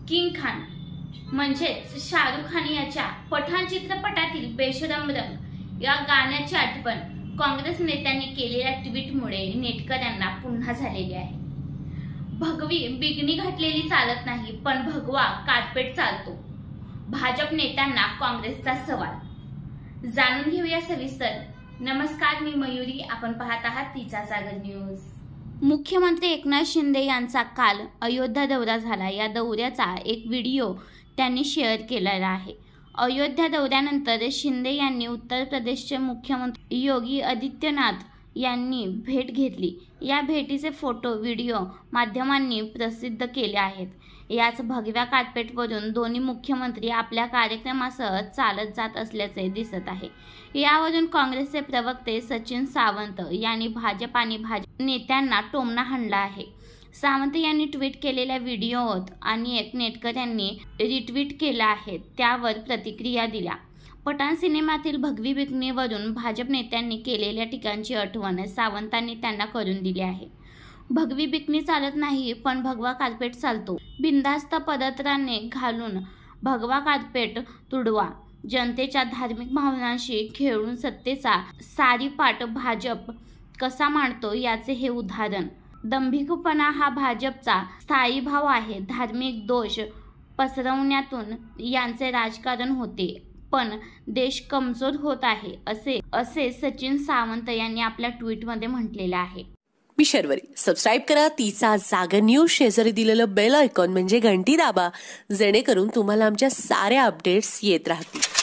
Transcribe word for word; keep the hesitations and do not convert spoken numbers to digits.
King Khan म्हणजेच शाहरुख खान याच्या पठाण चित्रपटातील बेशरम रंग या गाण्याची आठवण काँग्रेस नेत्यांनी केलेल्या ट्विटमुळे नेटकऱ्यांना पुन्हा झालेली आहे। भगवी बिगणी घातलेली चालत नाही, पण भगवा कार्पेट चालतो। भाजप नेत्यांना काँग्रेसचा सवाल। जाणून घेऊया सविस्तर। नमस्कार, मी मयुरी, आपण पाहत आहात तिचा जागर न्यूज। मुख्यमंत्री एकनाथ शिंदे यांचा काल अयोध्या दौरा झाला। या दौऱ्याचा एक व्हिडिओ त्यांनी शेअर केलेला आहे। अयोध्या दौऱ्यानंतर शिंदे यांनी उत्तर प्रदेशचे मुख्यमंत्री योगी आदित्यनाथ यांनी भेट घेतली। या भेटीचे फोटो व्हिडिओ माध्यमांनी प्रसिद्ध केले आहेत। याच भगव्या कार्पेटवरून दोन्ही मुख्यमंत्री आपल्या कार्यक्रमासह चालत जात असल्याचे दिसत आहे। यावरून काँग्रेसचे प्रवक्ते सचिन सावंत यांनी भाजप आणि भाजप नेत्यांना टोमणा हाणला आहे। सावंत यांनी ट्विट केलेल्या व्हिडिओत आणि एक नेटकऱ्यांनी रिट्विट केला आहे, त्यावर प्रतिक्रिया दिल्या। पठाण सिनेमातील भगवी बिगणीवरून भाजप नेत्यांनी केलेल्या टीकांची आठवण सावंतांनी त्यांना करून दिली आहे। भगवी बिगणी चालत नाही, पण भगवा कार्पेट चालतो। बिनधास्त पदत्राणे घालून भगवा कार्पेट तुडवा। जनतेच्या धार्मिक भावनांशी खेळून सत्तेचा सारीपाट भाजप कसा मांडतो याचे हे उदाहरण। दंभिकपणा हा भाजपचा स्थायी भाव आहे। धार्मिक दोष पसरवण्यातून यांचे राजकारण होते, पण देश कमजोर होत आहे असे असे सचिन सावंत यांनी आपल्या ट्विटमध्ये म्हटलेले आहे। मी शर्वरी, सबस्क्राईब करा तिचा जागर न्यूज। शेजारी दिलेलं बेल आयकॉन म्हणजे घंटी दाबा, जेणेकरून तुम्हाला आमच्या साऱ्या अपडेट्स येत राहतील।